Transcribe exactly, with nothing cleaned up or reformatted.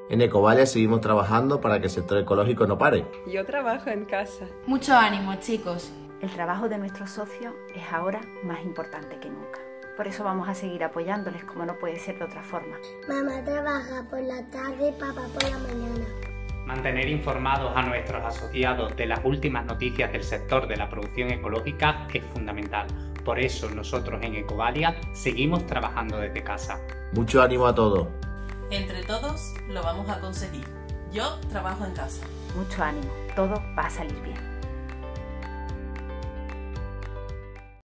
En Ecovalia seguimos trabajando para que el sector ecológico no pare. Yo trabajo en casa. Mucho ánimo, chicos. El trabajo de nuestros socios es ahora más importante que nunca. Por eso vamos a seguir apoyándoles como no puede ser de otra forma. Mamá trabaja por la tarde y papá por la mañana. Mantener informados a nuestros asociados de las últimas noticias del sector de la producción ecológica es fundamental. Por eso nosotros en Ecovalia seguimos trabajando desde casa. Mucho ánimo a todos. Entre todos lo vamos a conseguir. Yo trabajo en casa. Mucho ánimo, todo va a salir bien.